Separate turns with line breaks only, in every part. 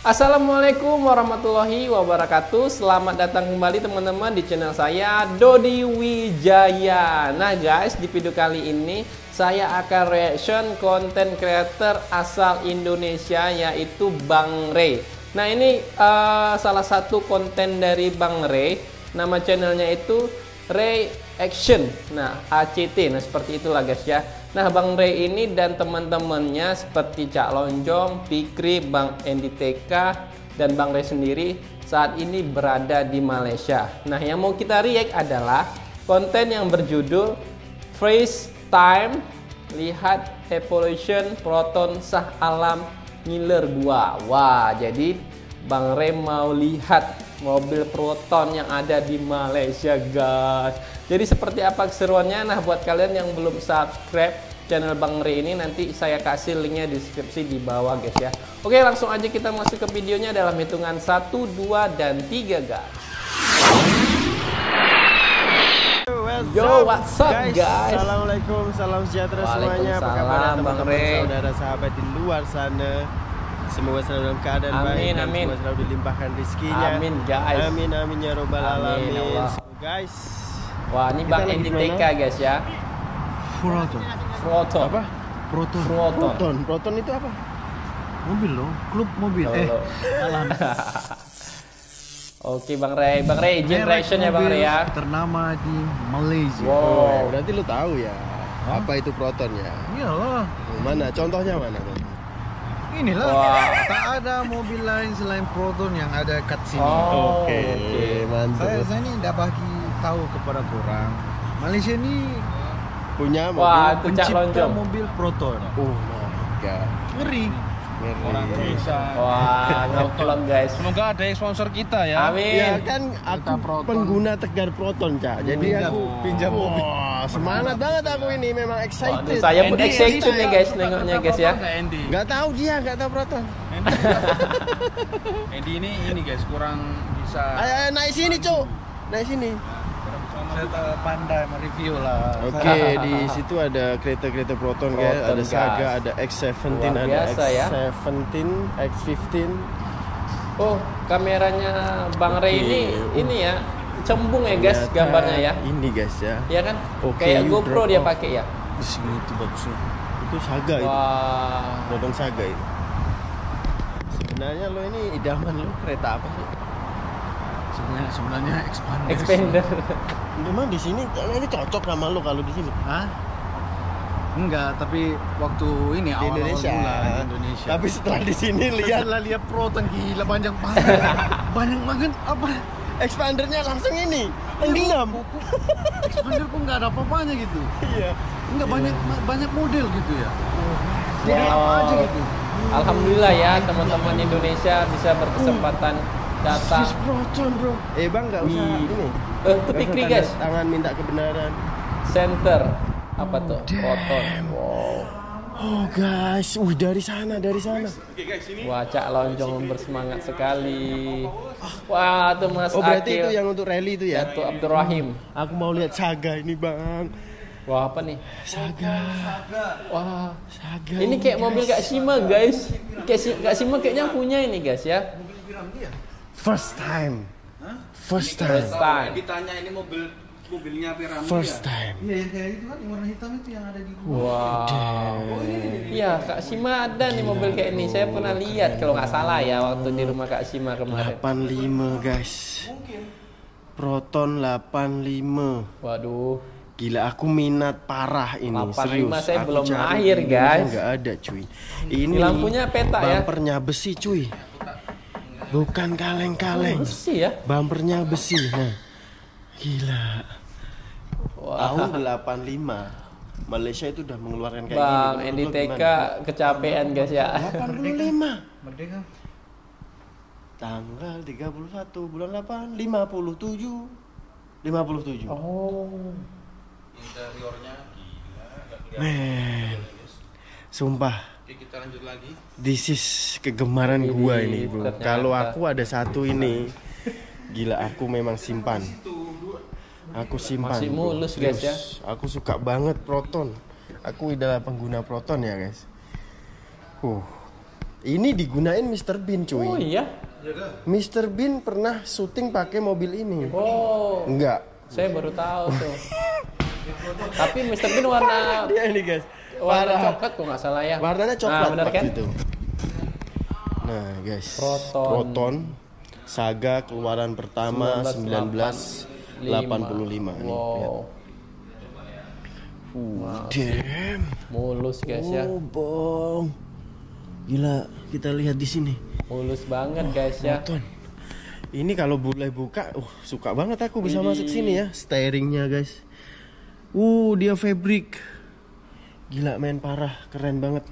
Assalamualaikum warahmatullahi wabarakatuh. Selamat datang kembali teman-teman di channel saya, Dodi Wijaya. Nah guys, di video kali ini saya akan reaction konten creator asal Indonesia, yaitu Bang Ray. Nah ini salah satu konten dari Bang Ray. Nama channelnya itu Ray Action. Nah ACT. Nah seperti itulah guys ya. Nah Bang Ray ini dan teman-temannya seperti Cak Lonjong, Fikri, Bang Endi TK, dan Bang Ray sendiri saat ini berada di Malaysia. Nah yang mau kita react adalah konten yang berjudul First Time Lihat Evolution Proton Shah Alam Ngiler 2. Wah, jadi Bang Ray mau lihat mobil Proton yang ada di Malaysia guys. Jadi seperti apa keseruannya? Nah buat kalian yang belum subscribe channel Bang Ray ini, nanti saya kasih linknya di deskripsi di bawah guys ya. Oke, langsung aja kita masuk ke videonya dalam hitungan 1, 2, dan 3 guys. Yo, what's up guys?
Assalamualaikum, salam sejahtera semuanya. Apa kabar teman-teman, saudara sahabat di luar sana? Semoga selalu dalam keadaan baik,
amin.
Semoga selalu dilimpahkan rezekinya.
Amin guys.
Amin amin ya robbal alamin. So, guys,
wah ini Bang Endi TK guys ya.
Proton.
Apa?
Proton itu apa?
Mobil loh, klub mobil.
Oke Bang Ray generation ya Bang Ray ya.
Ternama di Malaysia.
Wow.
Berarti lu tahu ya apa itu Proton ya?
Iyalah.
Mana? Contohnya mana?
Inilah.
Wah.
Tak ada mobil lain selain Proton yang ada kat sini.
Oke, mantap.
Saya ini tidak bagi tahu kepada korang. Malaysia ini
Punya mobil.
Wah, itu Cak
pencipta
Lonjong.
mobil Proton.
Oh my god.
Ngeri.
Orang Indonesia.
Wah, ngeplong guys.
Semoga ada yang sponsor kita ya.
Amin.
Ya kan aku pengguna Tegar Proton, Cak. Jadi aku
pinjam mobil.
Wah, semangat banget aku ini, memang
Waduh,
excited.
saya pun
Endi,
excited nih guys nengoknya guys ya.
Nggak tahu dia, nggak tahu Proton.
Endi ini guys kurang bisa.
Ayo naik sini, Cuk. Naik sini.
Saya tak pandai mereview lah.
Oke, di situ ada kereta-kereta Proton, guys.
Proton,
Ada Saga,
guys.
ada X17,
Luar
ada
biasa, ya.
X17, X15.
Oh, kameranya Bang Ray ini ya cembung ya guys
Ternyata
gambarnya ya.
Ini guys ya.
Ya kan?
Oke,
Kayak
you
GoPro
drop
dia
off.
pakai ya.
Di sini itu bagusnya.
Itu Saga itu.
Wah.
Proton Saga itu. Sebenarnya lo ini idaman lo kereta apa sih?
Sebenarnya expander.
Expander.
Memang di sini ini cocok sama lo kalau di sini.
Hah? Enggak, tapi waktu ini
Di
awal-awal
Indonesia.
mula di Indonesia.
Tapi setelah di sini lihat
Setelah lihat Proton gila banyak banget. Banyak banget apa?
expandernya langsung ini tenggelam.
Expander pun nggak ada apa-apanya gitu.
Iya.
Enggak banyak model gitu ya. Jadi
Wow.
apa aja gitu.
Alhamdulillah ya teman-teman Indonesia bisa berkesempatan datang.
Sis Proton bro. Bang nggak usah
Wih.
ini.
Itu Fikri
Nggak usah
guys.
tanda Tangan minta kebenaran.
Center. Apa tuh? Proton. Wow.
Oh guys, dari sana.
Wah, Cak Lonjong bersemangat sekali. Wah, tuh Mas
Oh berarti
Akil.
itu yang untuk rally itu ya?
Datuk Abdurrahim.
Aku mau lihat Saga ini bang.
Wah, apa nih?
Saga.
Wah.
Saga.
Ini kayak mobil Kak Sima, guys. Kak Sima kayaknya punya ini, guys ya.
First time.
First time.
Ditanya ini mobilnya Piramida.
First time.
Iya yang kayak itu kan yang warna hitam itu yang ada di
Wow. Iya, Kak Sima ada nih mobil kayak ini. Saya pernah lihat kalau nggak salah ya waktu di rumah Kak Sima kemarin.
85 guys. Proton 85.
Waduh.
Gila aku minat parah ini
85
serius.
saya
Aku
belum
cari
lahir,
di
guys.
Indonesia nggak ada cuy. Ini
lampunya peta ya.
Bumpernya besi cuy. Bukan kaleng-kaleng.
Besi ya.
Bumpernya besi. Nah. Gila.
Wah.
Tahun 85 Malaysia itu udah mengeluarkan kayak
Bang
gini.
Endi
Menurut lo
TK
gimana?
kecapean guys ya.
85
Merdeka.
tanggal 31 bulan 8 57.
Oh.
Interiornya gila.
Men. Sumpah
Oke, kita lanjut lagi.
this is kegemaran gua ini bro.
ternyata.
Kalau aku ada satu ini gila aku memang simpan. Aku simpan.
Masih
bro.
mulus, guys, ya.
Aku suka banget Proton. Aku adalah pengguna Proton ya guys. Ini digunain Mr. Bean cuy.
Oh iya?
Mr. Bean pernah syuting pakai mobil ini.
Oh.
Enggak.
Saya baru tahu tuh. Tapi Mr. Bean warna
Dia ini guys.
warna coklat kok nggak salah ya.
Warnanya coklat
bener
waktu
kan?
itu. Nah guys.
Proton.
Saga keluaran pertama 1985 nih.
Wow.
Damn.
Mulus guys ya.
Oh, bong. Gila, kita lihat di sini.
Mulus banget guys ya.
Proton. Ini kalau boleh buka, suka banget aku bisa masuk sini ya. Steeringnya guys. Dia fabric. Gila men, parah, keren banget.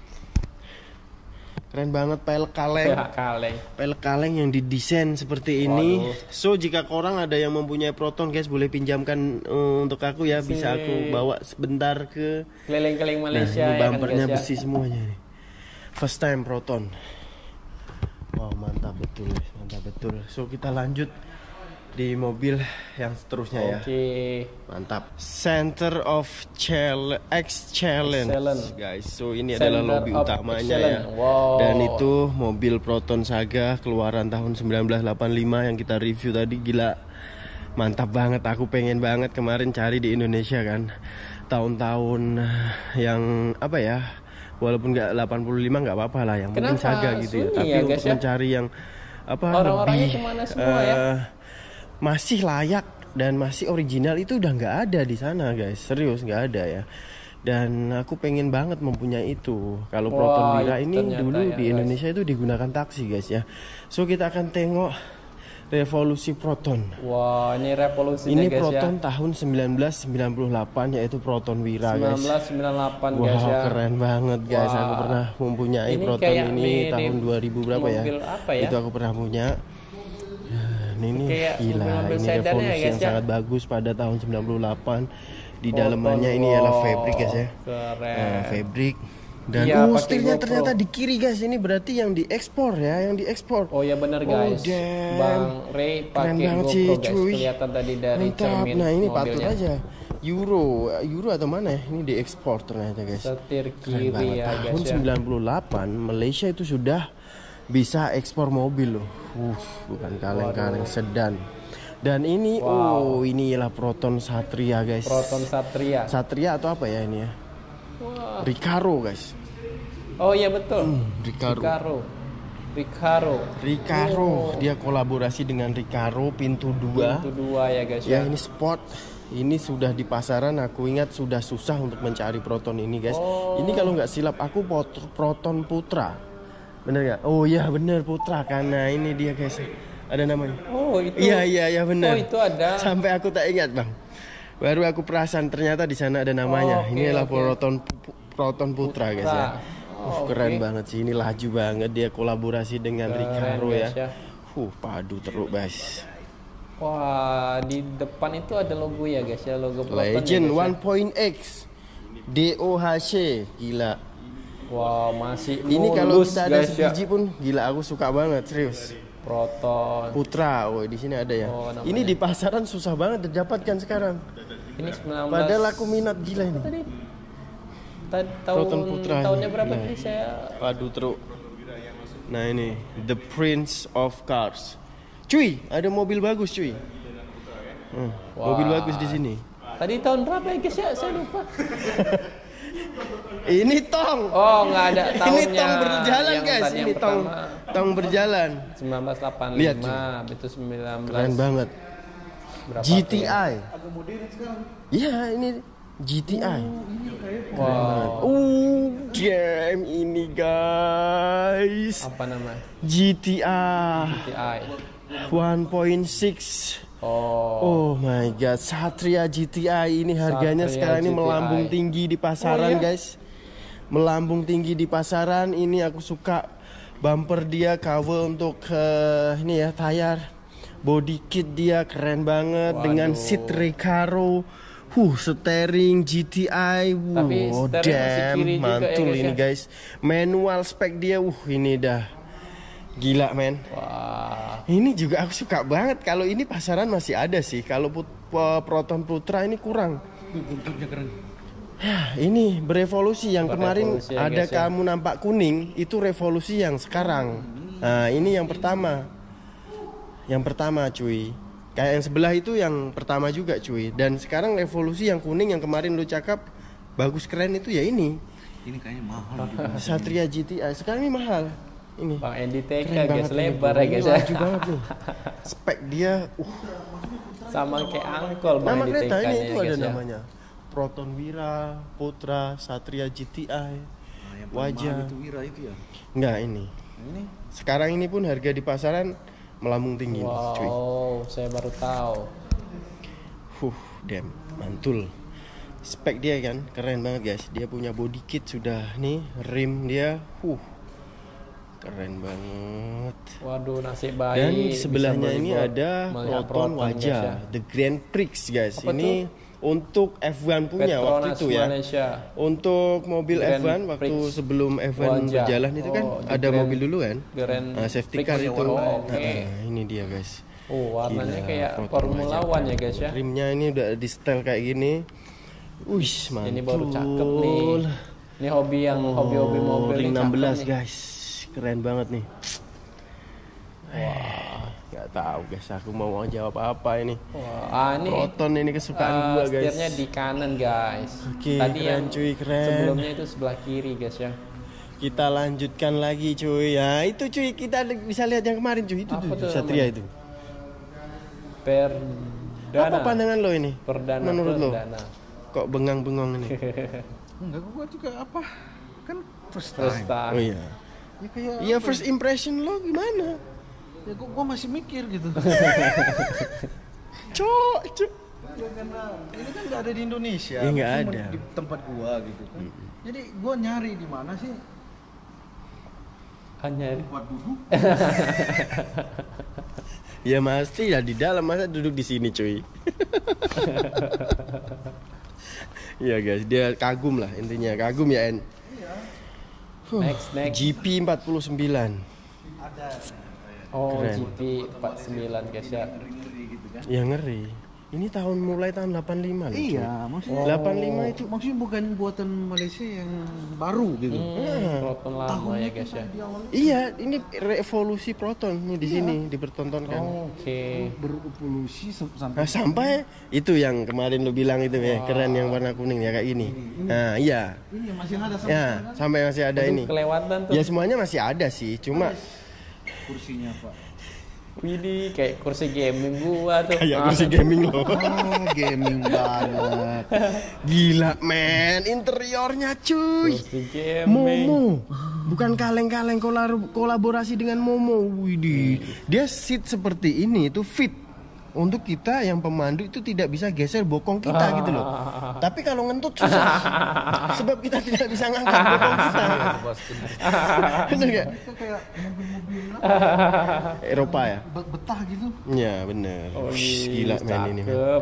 Keren banget pelek kaleng. Pelek kaleng yang didesain seperti ini. So jika korang ada yang mempunyai Proton guys, boleh pinjamkan untuk aku ya. Bisa aku bawa sebentar ke
keliling-keliling Malaysia.
Nah, ini bumpernya
ya kan,
besi semuanya nih. First time Proton. Wow, mantap betul, mantap betul. So kita lanjut di mobil yang seterusnya ya. Mantap. Center of Excellence guys. So ini adalah lobby utamanya ya.
Wow.
Dan itu mobil Proton Saga keluaran tahun 1985 yang kita review tadi. Gila, mantap banget. Aku pengen banget kemarin cari di Indonesia kan. Tahun-tahun yang apa ya, walaupun nggak 85 nggak apa-apa lah, yang penting Saga gitu ya. Tapi untuk mencari yang apa
orang-orangnya
lebih
kemana semua ya?
Masih layak dan masih original itu udah nggak ada di sana guys, serius nggak ada ya. Dan aku pengen banget mempunyai itu. Kalau Proton Wira ini dulu di Indonesia itu digunakan taksi guys ya. So kita akan tengok revolusi Proton.
Wah, ini revolusinya
ini
guys
Proton
ya.
tahun 1998 yaitu Proton Wira guys.
1998 guys ya.
Keren banget guys. Aku pernah mempunyai ini Proton ini tahun 2000 berapa ya?
Apa ya?
Itu aku pernah punya. Ini gila, ini revolusi
ya,
yang sangat bagus pada tahun 98. Di dalamnya ini adalah fabric guys ya.
Keren.
Fabric. Dan stylenya ternyata di kiri guys. Ini berarti yang diekspor ya, yang diekspor.
Oh ya benar guys. Bang Ray pakai GoPro guys. Kelihatan tadi dari cermin.
Nah ini
mobilnya.
patut aja. Euro atau mana ya? Ini diekspor ternyata guys.
Setir kiri ya
tahun
guys. Tahun
98 Malaysia itu sudah bisa ekspor mobil loh. Bukan kaleng-kaleng, sedan. Dan ini inilah Proton Satria guys.
Proton Satria.
Satria atau apa ya ini ya? Recaro guys.
Oh iya betul.
Recaro. Dia kolaborasi dengan Recaro pintu 2.
Pintu 2 ya guys
ya. Ini sport. Ini sudah di pasaran, aku ingat sudah susah untuk mencari Proton ini guys. Ini kalau nggak silap aku Proton Putra. Bener nggak? Oh iya bener Putra, karena ini dia guys. Ada namanya.
Oh itu.
Iya bener.
Oh itu ada.
Sampai aku tak ingat bang. Baru aku perasan ternyata di sana ada namanya. Ini adalah Proton Putra guys ya. Keren banget sih, ini laju banget, dia kolaborasi dengan Recaro ya. Padu teruk guys.
Wah, di depan itu ada logo ya guys ya, logo Proton.
Legend ya, 1.x DOHC, gila.
Wow, masih mulus.
Ini kalau kita ada sebiji pun gila, aku suka banget serius.
Proton
Putra, di sini ada ya. Ini di pasaran susah banget didapatkan sekarang.
Ini 19.
Padahal aku minat gila ini. Proton Putra.
Tahunnya berapa nih saya?
Padu teruk. Nah ini The Prince of Cars. Cuy, ada mobil bagus cuy. Mobil bagus di sini.
Tadi tahun berapa ya guys ya? Saya lupa.
Ini tong.
Oh, nggak ada tahunnya.
Ini tong berjalan guys. Ini tong berjalan.
1985.
Lihat,
itu 19.
Keren banget.
Berapa
GTI. Agak modern sekarang. Iya, ini GTI.
Wow.
Damn ini guys.
Apa namanya?
GTI 1.6. Oh my god, Satria GTI ini harganya sekarang ini melambung tinggi di pasaran guys. Melambung tinggi di pasaran. Ini aku suka bumper dia, cover untuk ini ya, tayar, body kit dia keren banget. Dengan seat Recaro. Steering GTI. Damn, mantul ini guys. Manual spek dia. Ini dah gila men. Ini juga aku suka banget. Kalau ini pasaran masih ada sih. Kalau Proton Putra ini kurang.
Bumpernya keren.
Ini berevolusi. Yang kemarin
Berevolusi ya,
ada
guys, ya.
kamu nampak kuning, itu revolusi yang sekarang. Nah, ini yang pertama. Yang pertama, cuy. Kayak yang sebelah itu yang pertama juga, cuy. Dan sekarang revolusi yang kuning yang kemarin lu cakap bagus keren itu ya ini.
Ini kayaknya mahal juga.
Satria GTI. Sekarang ini mahal. Ini.
Bang Endi TK
Keren
guys,
banget ini,
lebar
bro.
ya guys
Ini
ya.
Laju banget nih. Spek dia
Sama kayak angkol Bang
nama
Endi
kereta
TK
ini
nya
itu
ya
ada
guys ya.
namanya. Proton Wira, Putra, Satria GTI.
Nah, yang paling
Wajah.
mahal itu Wira itu ya.
Enggak ini.
Nah, ini
Sekarang ini pun harga di pasaran melambung tinggi, cuy.
Wow, saya baru tahu.
Damn, mantul. Spek dia kan keren banget guys. Dia punya body kit sudah nih, rim dia, keren banget.
Waduh, nasib baik.
Dan
bisa
sebelahnya ini
melihat
ada
melihat
Proton
guys
wajah,
ya.
The Grand Prix guys.
Apa
ini untuk F1 punya waktu
Petronas
itu ya.
Malaysia.
Untuk mobil
Grand
F1 waktu
Prix
sebelum F1
wajah.
berjalan itu kan
Oh, di
ada
Grand-
mobil dulu kan.
Grand
Safety
Prix
car
ya,
itu.
oh, oke.
Ini dia guys.
Oh, warnanya
Gila,
kayak
Proton
Formula
wajah.
One ya guys ya.
Rimnya ini udah di setel kayak gini. Wih, mantul.
Ini baru cakep nih. Ini hobi yang hobi-hobi mobil
ring
nih, cakep
16
nih.
guys. Keren banget nih. Gak tahu guys, aku mau jawab apa ini.
Wah, ini
Proton ini kesukaan gua guys.
setirnya di kanan guys.
Oke,
Tadi
keren,
yang
cuy, keren.
sebelumnya itu sebelah kiri guys ya.
Kita lanjutkan lagi cuy. Ya itu cuy, kita bisa lihat yang kemarin cuy. Itu
Apa
tuh
tuh
Satria
namanya?
itu.
Perdana.
Apa pandangan lo ini?
Perdana.
Menurut lo?
Perdana.
Kok bengang-bengong ini?
enggak, gua juga apa? Kan first
Terus
time.
Oh iya.
Ya kayak
Iya,
apa
first impression lo gimana?
ya gua masih mikir gitu.
Cok.
Ya karena ini kan nggak ada di Indonesia.
Ya, nggak
cuma
ada.
di tempat gua gitu kan. Jadi gua nyari di mana sih
Hanya
tempat duduk.
Ya masih ya di dalam, masa duduk di sini cuy. Iya guys, dia kagum lah intinya, kagum ya En.
next.
GP 49.
Oh,
Keren.
GP 49 guys ya.
Ya ngeri. Ini mulai tahun 85 loh. cuy.
Iya, maksudnya
85 itu
maksudnya bukan buatan Malaysia yang baru gitu.
Proton lama ya guys ya.
Iya, ini revolusi Proton nih di sini dipertontonkan.
Oke.
Berevolusi sampai
Nah, sampai itu yang kemarin lu bilang itu ya, keren yang warna kuning ya kayak gini. Nah, iya.
ini masih ada sampai
Ya, sampai masih ada ini.
Kelewatan tuh.
Ya semuanya masih ada sih, cuma
kursinya, Pak.
Widih, kayak kursi gaming gua tuh.
kayak kursi gaming loh.
Oh, gaming banget.
Gila men, interiornya cuy.
Kursi gaming.
Momo. Bukan kaleng-kaleng kolaborasi dengan Momo. Widih. Dia seat seperti ini itu fit untuk kita yang pemandu itu tidak bisa geser bokong kita gitu loh. Tapi kalau ngentut susah. Sebab kita tidak bisa ngangkat bokong kita. Bener gak?
Itu kayak mobil-mobil
Eropa ya?
betah gitu.
Iya bener.
Oh,
Gila men ini men.
cakep.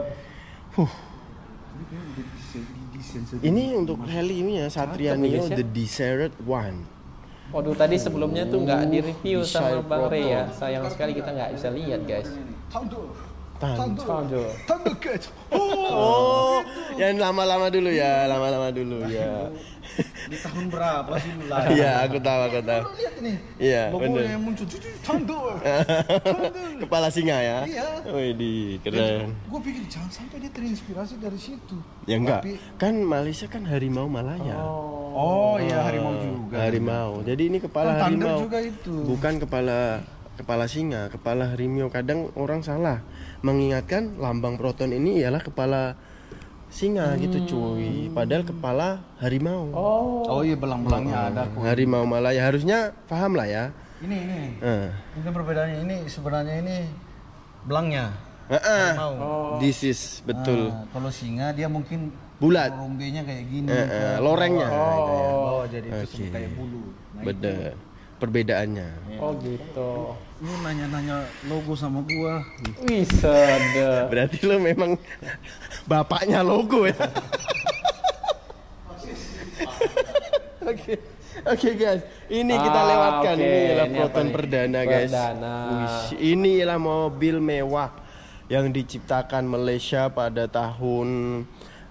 Ini untuk heli ini ya, Satria
Cakep nih,
Neo
guys, ya.
The Desired One.
Waduh, tadi sebelumnya tuh nggak di-review sama
Bisa
Bang Ray ya.
Proton.
Sayang sekali kita nggak bisa lihat guys.
Tanto.
Thundercat.
Oh, yang lama-lama dulu ya, lama-lama dulu ya.
Di tahun berapa sih mulai?
Iya, aku tahu.
Lihat ini.
Iya,
Logonya
bener.
yang muncul. Thunder.
Kepala singa ya?
Iya.
Widih, keren.
Gue pikir jangan sampai dia terinspirasi dari situ.
Ya enggak,
Tapi-
kan Malaysia kan harimau Malaya.
Oh iya, harimau juga.
Harimau. Jadi ini kepala
Kan thunder
harimau.
juga itu.
Bukan kepala singa, kepala harimau. Kadang orang salah mengingatkan lambang Proton ini ialah kepala singa gitu cuy. Padahal kepala harimau.
Oh iya, belang-belangnya ada.
Harimau Malaya harusnya paham lah ya.
Ini.
Eh.
Ini perbedaannya, ini sebenarnya ini belangnya. Harimau.
This is betul.
Nah, kalau singa dia mungkin
Bulat.
rombenya kayak gini.
Lorengnya.
Bawah jadi itu
Oke.
kayak bulu. Nah,
Bener. Perbedaannya.
Oh gitu.
Lu nanya-nanya logo sama gua.
Wih, sedap.
Berarti lo memang bapaknya logo ya. Oke guys, ini kita lewatkan.
oke.
Ini adalah
Ini
Proton
apa nih?
perdana guys.
Perdana.
Wih, ini adalah mobil mewah yang diciptakan Malaysia pada tahun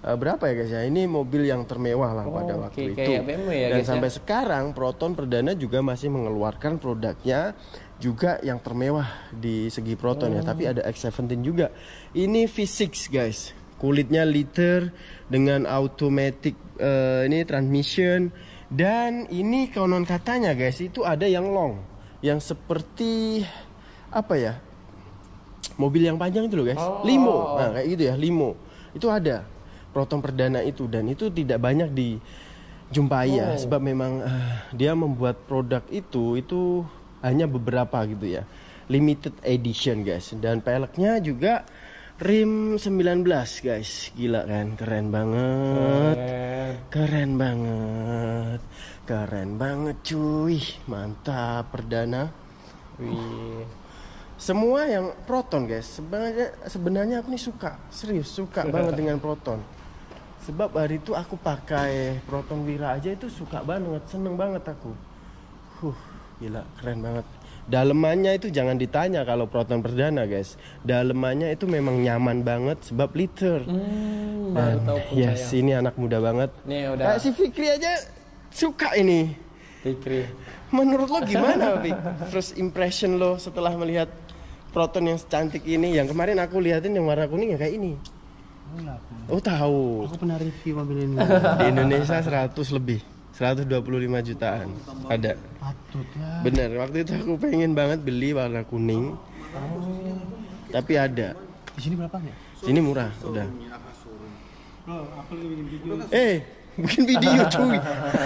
berapa ya guys ya? Ini mobil yang termewah lah pada waktu itu.
Kayak BMW ya,
dan
guys,
sampai
ya?
sekarang Proton Perdana juga masih mengeluarkan produknya juga yang termewah di segi Proton ya. Tapi ada X17 juga. Ini V6 guys. Kulitnya liter dengan automatic ini transmission. Dan ini konon katanya guys, itu ada yang long, yang seperti apa ya, mobil yang panjang itu loh guys, limo, nah kayak gitu ya, limo itu ada Proton Perdana itu. Dan itu tidak banyak dijumpai ya, sebab memang dia membuat produk itu hanya beberapa gitu ya, limited edition guys. Dan peleknya juga rim 19 guys, gila kan, keren banget, keren banget, keren banget cuy, mantap Perdana.
Wih.
Semua yang Proton guys, sebenarnya aku nih suka, serius suka banget dengan Proton. Sebab hari itu aku pakai Proton Wira aja itu suka banget, seneng banget aku. Gila, keren banget. Dalemannya itu jangan ditanya kalau Proton Perdana guys. Dalemannya itu memang nyaman banget sebab liter. Dan yes, ini anak muda banget.
Nih udah.
Kayak si Fikri aja suka ini.
Fikri.
Menurut lo gimana, Fik? First impression lo setelah melihat Proton yang secantik ini? Yang kemarin aku lihatin yang warna kuning ya kayak ini. Oh tahu.
Aku pernah review mobil ini.
Di Indonesia 100 lebih. 125 jutaan ada.
Patut ya.
Bener, waktu itu aku pengen banget beli warna kuning. Tapi ada.
Di sini berapa ya?
Sini murah, udah.
Aku lagi bikin video.
Bikin video cuy.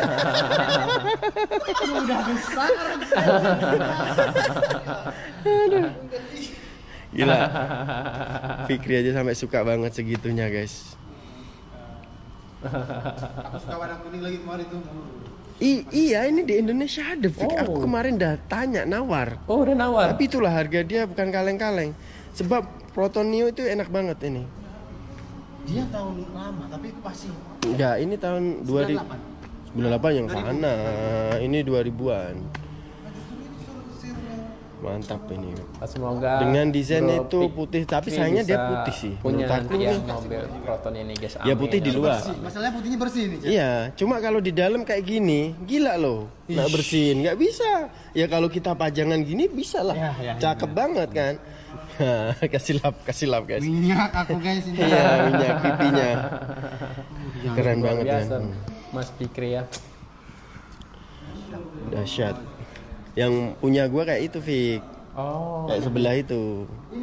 Udah besar.
Gila. Fikri aja sampai suka banget segitunya, guys.
Aku suka warna kuning lagi kemarin tuh.
Iya, ini di Indonesia ada, Fik. Aku kemarin udah tanya, nawar.
Oh, udah nawar.
Tapi itulah harga dia bukan kaleng-kaleng. Sebab Proton Neo itu enak banget ini.
Dia tahun lama tapi pasti.
Enggak, ini tahun 2098 yang sana. Ini 2000-an.
Mantap ini.
Semoga
dengan desain itu putih, tapi sayangnya dia putih sih.
Punya
menurut aku
ya,
nih.
mobil Proton ini guys.
Ya putih di luar.
Masalahnya putihnya bersih nih.
Iya, cuma kalau di dalam kayak gini, gila loh. Nggak bersihin, nggak bisa. Ya kalau kita pajangan gini bisa lah. Cakep banget kan. kasih lap guys.
Minyak aku guys ini.
Iya, minyak pipinya. Keren banget
biasa,
kan.
Mas Fikri ya.
Dahsyat. Yang punya gua kayak itu, Fik.
Oh.
Kayak sebelah itu.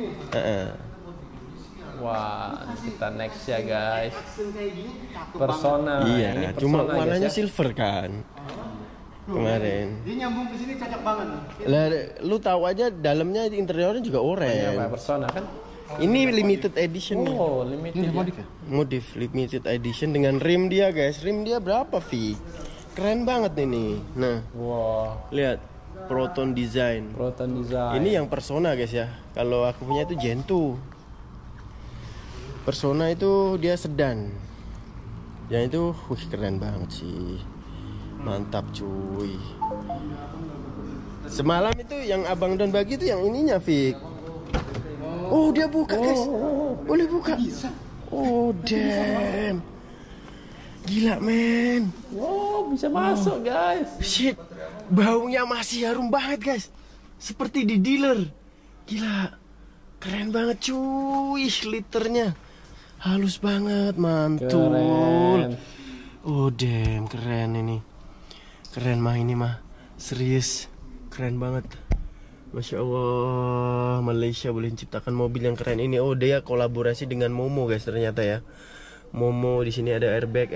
Wah, kita next ya guys. Persona.
Iya,
ini
cuma
Persona,
warnanya
guys, ya.
silver kan. Kemarin.
Dia nyambung ke sini cocok banget.
Lah, lu tahu aja dalamnya interiornya juga
Ini apa,
oranye.
Persona kan?
Ini limited edition nih.
Oh, limited ya.
Modif limited edition dengan rim dia, guys. Rim dia berapa, Vi? Keren banget ini. Nah,
Wow,
lihat Proton Design.
Proton Design.
Ini yang Persona, guys ya. Kalau aku punya itu Gentoo. Persona itu dia sedan. Yang itu, keren banget sih. Mantap cuy. Semalam itu yang Abang Don bagi itu yang ininya, Fik. Oh, dia buka, guys. Boleh buka. Oh, damn. Gila, men.
Wow, bisa masuk guys.
Shit. Baunya masih harum banget, guys. Seperti di dealer. Gila. Keren banget cuy. Liternya halus banget, mantul.
Keren.
Oh, damn, keren ini. Keren mah ini mah. Serius. Keren banget. Masya Allah, Malaysia boleh menciptakan mobil yang keren ini. Oh, dia kolaborasi dengan Momo, guys, ternyata ya. Momo, di sini ada airbag.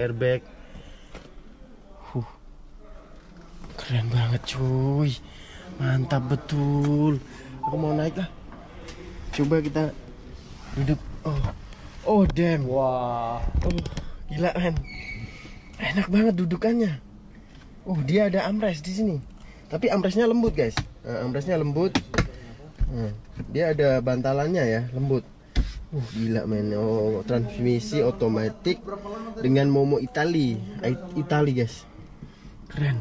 Keren banget cuy. Mantap betul. Aku mau naik lah. Coba kita duduk. Oh damn.
Wah.
Gila kan. Enak banget dudukannya. Oh, dia ada armrest di sini. Tapi armrestnya lembut, guys. Armrestnya lembut. Dia ada bantalannya ya, lembut. Gila men. Oh, transmisi otomatis dengan Momo Itali, guys. Keren.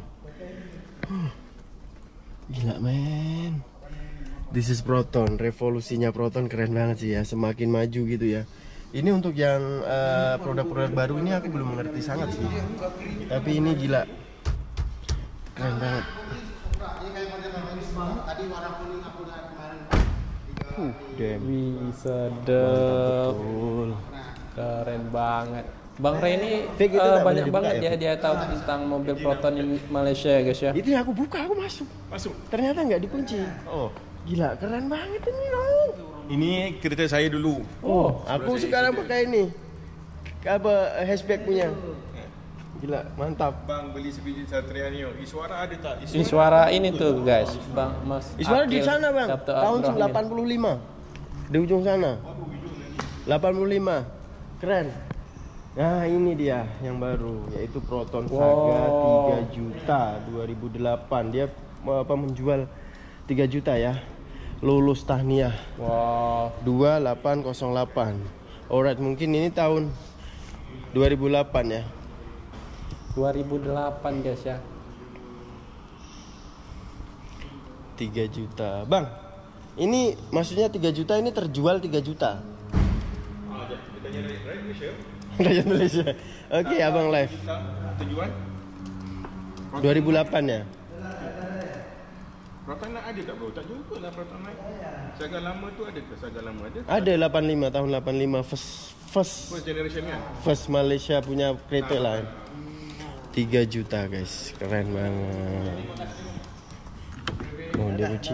Gila men. This is Proton. Revolusinya Proton keren banget sih ya. Semakin maju gitu ya. Ini untuk yang produk-produk baru ini aku belum mengerti sangat sih. Tapi ini gila. Keren banget. Damn.
Wih, sedap.
Betul.
Keren banget. Bang Ray ini
Fake itu nggak
banyak
boleh dibuka
banget
ya?
dia tahu tentang mobil Proton di Malaysia ya guys ya.
Itu yang aku buka, aku masuk. Ternyata nggak dikunci. Oh, gila, keren banget ini dong.
Ini cerita saya dulu.
Oh, aku sekarang pakai ini. Apa hatchback punya? Gila, mantap.
Bang beli sebiji Satria Neo. Iswara ada tak?
Ini suara ini tuh guys, Bang Mas.
Iswara di
Akil
sana, Bang.
Sabtu
Tahun
Abdurrahman.
85. Di ujung sana. 85. Keren. Nah, ini dia yang baru, yaitu Proton Saga 3 juta 2008. Dia menjual 3 juta ya. Lulus tahniah.
Wow.
2808. Alright, mungkin ini tahun 2008 ya.
2008 guys ya.
3 juta. Bang, ini maksudnya 3 juta ini terjual 3 juta. Rakyat Malaysia. Oke, Abang live.
Tujuan?
2008 ya.
Proton nak ada tak bro? Tak jumpa lah Proton naik. Saga lama tu ada ke? Saga lama ada?
Ada 85 tahun 85
First
first
generation kan?
first Malaysia punya kereta lah. 3 juta guys, keren banget. Oh, dia uji.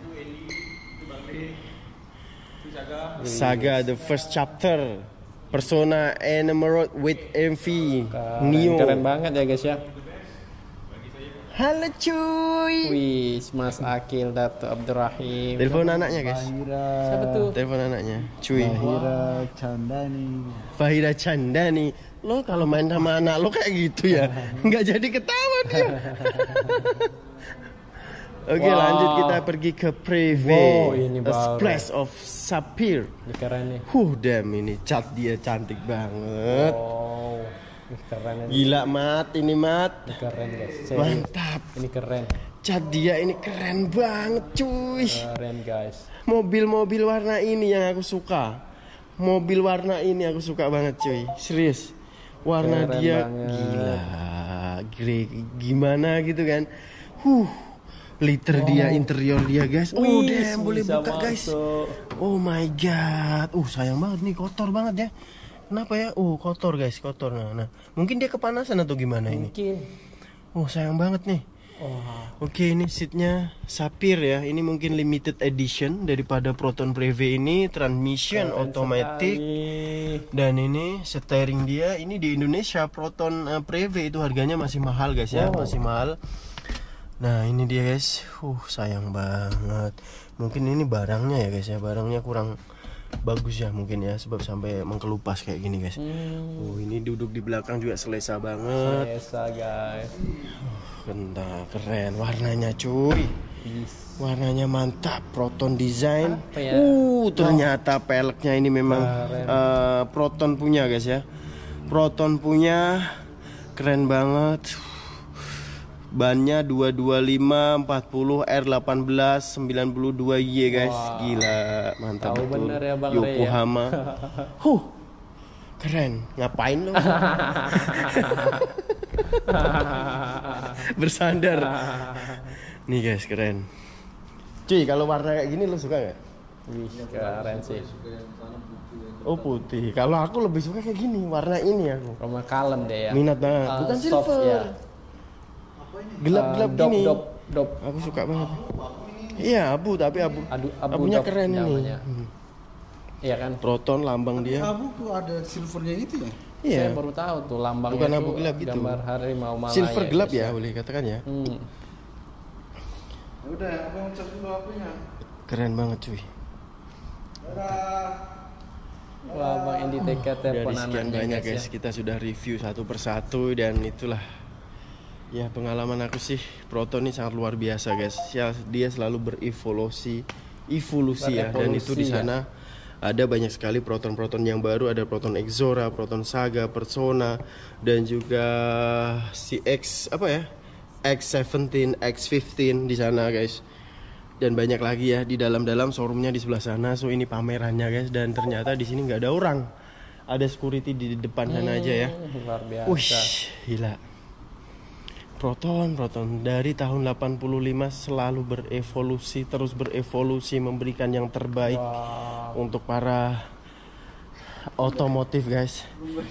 Saga the first chapter. Persona Emerald with MV Neo.
Keren banget ya guys ya.
Halo cuy.
Wih, Mas Akil Dato Abdurrahim.
Telepon anaknya guys.
Siapa tuh?
Telepon anaknya. Cuy.
Bahira Chandani.
Fahira Chandani. Lo kalau main sama anak lo kayak gitu ya, nggak jadi ketawa dia. Oke,
Wow.
lanjut kita pergi ke Preve.
Wow, ini
A
baru.
Splash of Sapphire.
Ini keren nih.
Damn, ini cat dia cantik banget.
Wow. Ini keren ini.
Gila mat, ini mat.
Ini keren guys. Serius.
Mantap.
Ini keren.
Cat dia ini keren banget cuy.
Keren guys.
Mobil-mobil warna ini yang aku suka. Mobil warna ini aku suka banget cuy. Serius. Warna
Keren
dia
banget.
gila. Gimana gitu kan. Liter dia, interior dia guys. Oh
Wih,
damn, boleh
bisa
buka guys.
masuk.
Oh my god. Sayang banget nih, kotor banget ya. Kenapa ya? Kotor guys, kotor. Nah, mungkin dia kepanasan atau gimana ini?
Mungkin.
Sayang banget nih. Oke, ini seatnya Sapphire ya. Ini mungkin limited edition daripada Proton Preve ini. Transmission automatic. Dan ini steering dia. Ini di Indonesia Proton Preve itu harganya masih mahal guys ya. Masih mahal. Nah ini dia guys. Sayang banget. Mungkin ini barangnya ya guys ya. Barangnya kurang bagus ya mungkin ya. Sebab sampai mengkelupas kayak gini guys. Ini duduk di belakang juga selesa banget.
Selesa guys.
Keren warnanya cuy. Warnanya mantap. Proton design.
Apa ya?
Ternyata peleknya ini memang Proton punya guys ya. Proton punya. Keren banget. Bannya 225 40 R18 92Y guys. Gila, mantap.
Tahu
betul.
bener ya Bang Ray ya.
Yokohama. Keren. Ngapain lo? Bersandar. Nih guys, keren. Cuy, kalau warna kayak gini lo suka nggak?
Wih, keren sih.
Putih. Kalau aku lebih suka kayak gini, warna ini aku.
Rumah kalem deh ya.
Minat banget. Bukan
Soft
silver.
ya.
Gelap-gelap
Dop,
gini.
dop.
Aku suka banget. Iya, abu tapi abu. Abunya
dop
keren
namanya.
ini.
Iya kan?
Proton lambang dia.
Abu tuh ada silvernya itu ya?
Iya.
Saya baru tahu tuh lambangnya.
Bukan
tuh
abu gelap gitu.
Gambar harimau Malaya.
Silver gelap
guys
ya, boleh katakan ya.
Udah, aku ngecas dulu apinya.
Keren banget cuy.
Wah, Bang Endi TK telepon
Dari sekian
anaknya
banyak
guys
guys,
ya.
kita sudah review satu persatu dan itulah ya pengalaman aku sih. Proton ini sangat luar biasa guys. Dia selalu berevolusi, ya. Dan itu di sana ada banyak sekali Proton-Proton yang baru. Ada Proton Exora, Proton Saga, Persona, dan juga si X17, X15 di sana guys. Dan banyak lagi ya di dalam showroomnya di sebelah sana. So ini pamerannya guys, dan ternyata di sini nggak ada orang. ada security di depan sana aja ya.
Luar biasa.
Wih, gila. Proton dari tahun 85 selalu berevolusi, terus berevolusi, memberikan yang terbaik untuk para otomotif, guys.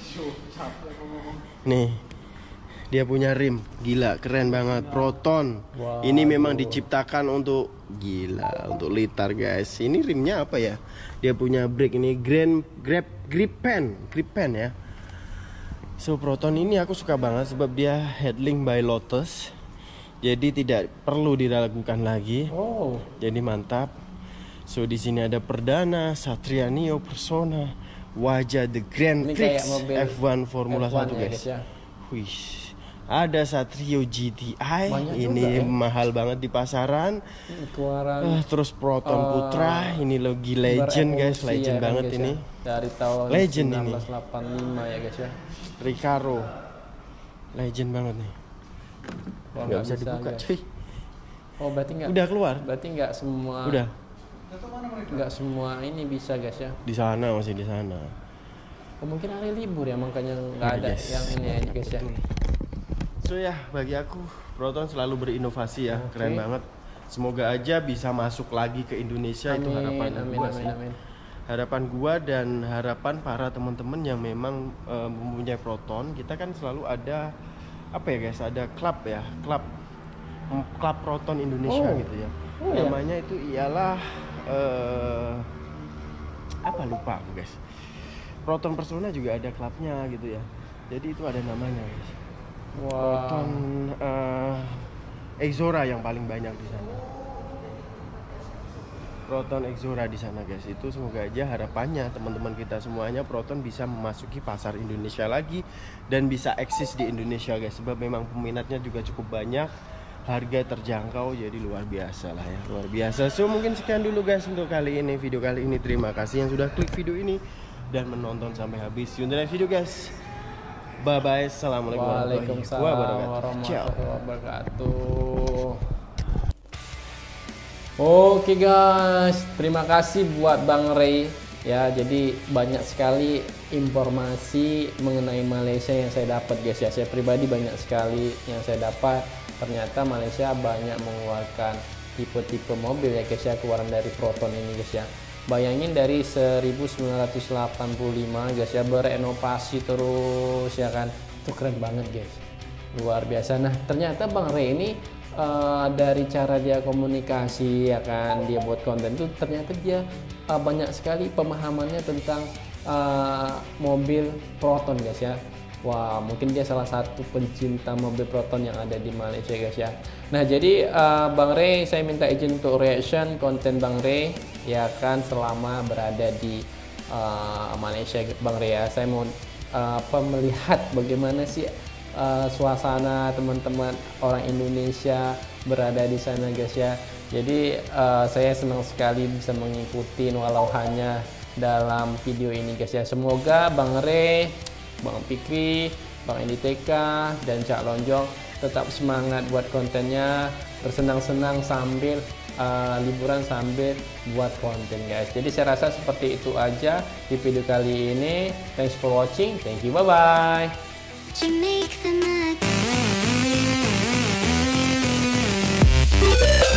Nih, dia punya rim, gila, keren banget. Proton. Ini memang diciptakan untuk untuk litar, guys. Ini rimnya apa ya? Dia punya brake ini grip pen ya. So Proton ini aku suka banget sebab dia headlink by Lotus. Jadi tidak perlu diragukan lagi. Jadi mantap. So di sini ada Perdana, Satria Neo, Persona, wajah The Grand Prix F1 Formula 1, guys. Wih. Ada Satrio GTI. Ini mahal banget di pasaran. Terus Proton Putra, ini lagi legend, guys. Legend banget, guys, ini.
Dari tahun
legend
1985 ya, guys ya.
Recaro, legend banget nih. Nggak bisa dibuka, cuy.
Berarti nggak.
Udah keluar.
Berarti nggak semua.
Udah.
Nggak semua ini bisa, guys ya.
Di sana, masih di sana.
Mungkin hari libur ya, makanya nggak ada yang ini aja, guys ya.
So ya, bagi aku Proton selalu berinovasi ya, keren banget. Semoga aja bisa masuk lagi ke Indonesia. Itu harapan gua sih. Harapan gua dan harapan para teman-teman yang memang mempunyai Proton. Kita kan selalu ada apa ya, guys? Ada klub ya, klub Proton Indonesia gitu ya. Namanya itu ialah apa, lupa aku, guys. Proton Persona juga ada klubnya gitu ya. Jadi itu ada namanya, guys. Proton Exora yang paling banyak di sana. Proton Exora di sana, guys. Itu semoga aja harapannya teman-teman kita semuanya Proton bisa memasuki pasar Indonesia lagi dan bisa eksis di Indonesia, guys. Sebab memang peminatnya juga cukup banyak, harga terjangkau, jadi luar biasa lah ya, luar biasa. So mungkin sekian dulu, guys, untuk kali ini, video kali ini. Terima kasih yang sudah klik video ini dan menonton sampai habis. See you in the next video, guys. Bye bye. Assalamualaikum warahmatullahi
wabarakatuh. Oke, guys, terima kasih buat Bang Ray ya. Jadi banyak sekali informasi mengenai Malaysia yang saya dapat, guys ya. Saya pribadi banyak sekali yang saya dapat. Ternyata Malaysia banyak mengeluarkan tipe-tipe mobil ya, guys ya, keluaran dari Proton ini, guys ya. Bayangin dari 1985, guys ya, berenovasi terus ya kan. Itu keren banget, guys, luar biasa. Nah ternyata Bang Ray ini dari cara dia komunikasi ya kan, dia buat konten itu ternyata dia banyak sekali pemahamannya tentang mobil Proton, guys ya. Wah, mungkin dia salah satu pencinta mobil Proton yang ada di Malaysia, guys ya. Nah jadi Bang Ray, saya minta izin untuk reaction konten Bang Ray ya kan selama berada di Malaysia, Bang Ray ya. Saya mau melihat bagaimana sih suasana teman-teman orang Indonesia berada di sana, guys ya. Jadi saya senang sekali bisa mengikuti walau hanya dalam video ini, guys ya. Semoga Bang Ray, Bang Fikri, Bang NDTK, dan Cak Lonjong tetap semangat buat kontennya, bersenang-senang sambil liburan sambil buat konten, guys. Jadi saya rasa seperti itu aja di video kali ini. Thanks for watching. Thank you. Bye bye.